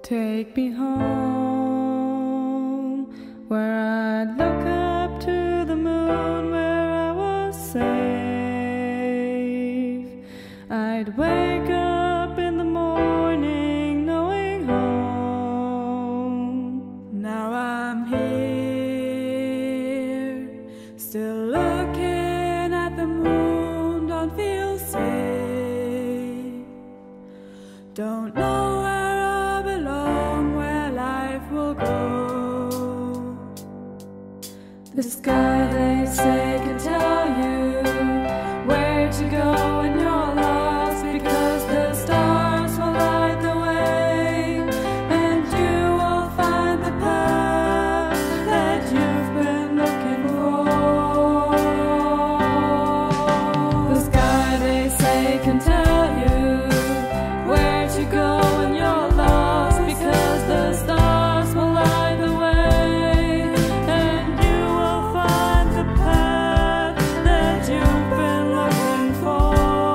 Take me home, where I'd look up to the moon, where I was safe. I'd wake up in the morning knowing home. Now I'm here, still looking at the moon, don't feel safe. Don't know where I belong, where life will go. The sky, they say, can tell you where to go when you're lost, because the stars will light the way, and you will find the path that you've been looking for. The sky, they say, can tell you where to go when you're lost, because the stars will light the way, and you will find the path that you've been looking for.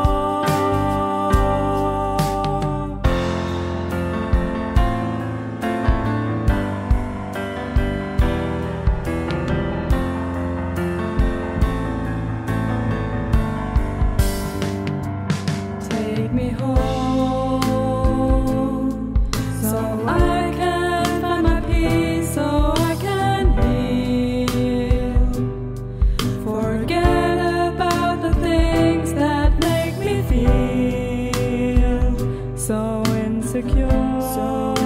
Take me home, so I can find my peace, so I can heal. Forget about the things that make me feel so insecure.